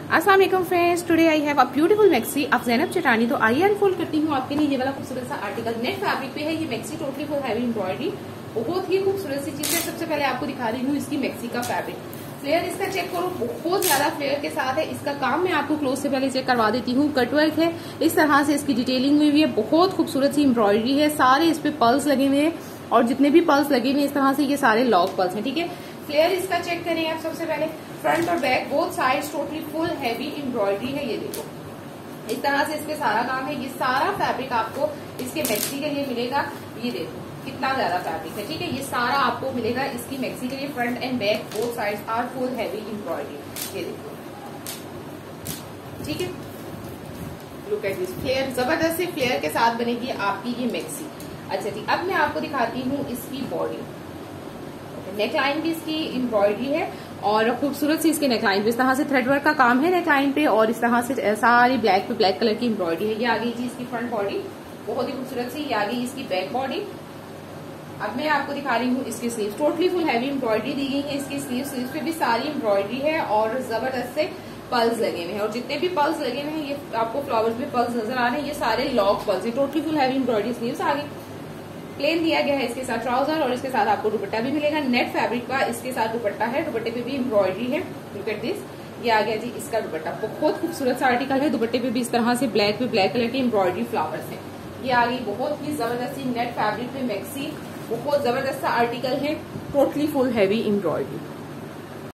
अस्सलाम वालेकुम friends, today I have a beautiful maxi of Zainab Chottani. तो आइए अनफोल्ड करती हूँ आपके लिए ये वाला खूबसूरत सा आर्टिकल। नेट फैब्रिक पे है ये maxi, totally full heavy embroidery, बहुत ही खूबसूरत सी चीज है। सबसे पहले आपको दिखा रही हूँ इसकी मैक्सी का फैब्रिक। फ्लेयर इसका चेक करो, बहुत ज्यादा फ्लेयर के साथ है। इसका काम मैं आपको क्लोज से पहले चेक करवा देती हूँ। कटवर्क है, इस तरह से इसकी डिटेलिंग हुई हुई है, बहुत खूबसूरत सी एम्ब्रॉयडरी है। सारे इस पे पल्स लगे हुए हैं और जितने भी पल्स लगे हुए इस तरह से ये सारे लॉक पल्स हैं। ठीक है, फ्लेयर इसका चेक करें आप सबसे पहले। फ्रंट और back both sides totally full heavy embroidery है। ये देखो इस तरह से इसके सारा काम है। ये सारा फैब्रिक आपको इसके मैक्सी के लिए मिलेगा। ये देखो कितना ज्यादा फैब्रिक है। ठीक है, ये सारा आपको मिलेगा इसकी मैक्सी के लिए। Front and back both sides are full heavy embroidery. ये देखो, ठीक है, लुक एट दिस फ्लेयर, जबरदस्त से फ्लेयर के साथ बनेगी आपकी ये मैक्सी। अच्छा जी, अब मैं आपको दिखाती हूँ इसकी बॉडी। नेकलाइन भी इसकी एम्ब्रॉयडरी है और खूबसूरत सी इसके नेकलाइन पे इस तरह से थ्रेड वर्क का काम है नेकलाइन पे, और इस तरह से सारी ब्लैक पे ब्लैक कलर की एम्ब्रॉयडरी है। ये आ गई जी इसकी फ्रंट बॉडी, बहुत ही खूबसूरत सी। ये आ गई इसकी बैक बॉडी। अब मैं आपको दिखा रही हूँ इसकी sleeves, totally full heavy embroidery दी गई है इसकी स्लीव्स पे भी सारी एम्ब्रॉयडरी है और जबरदस्त से पल्स लगे हुए हैं। और जितने भी पल्स लगे हुए हैं ये आपको फ्लावर्स पे पल्स नजर आ रहे हैं, ये सारे लॉक पल्स है। Totally full heavy embroidery sleeves आ गई। प्लेन दिया गया है इसके साथ ट्राउजर और इसके साथ आपको दुपट्टा भी मिलेगा। नेट फैब्रिक का इसके साथ दुपट्टा है, दुपट्टे पे भी एम्ब्रॉयडरी है। लुक एट दिस, ये आ गया जी इसका दुपट्टा। बहुत खूबसूरत सा आर्टिकल है। दुपट्टे पे भी इस तरह से ब्लैक पे ब्लैक कलर की एम्ब्रॉयडरी फ्लावर्स है। ये आ गई बहुत ही जबरदस्त सी नेट फैब्रिक पे मैक्सी, बहुत जबरदस्त सा आर्टिकल है, टोटली फुल हैवी एम्ब्रॉयडरी।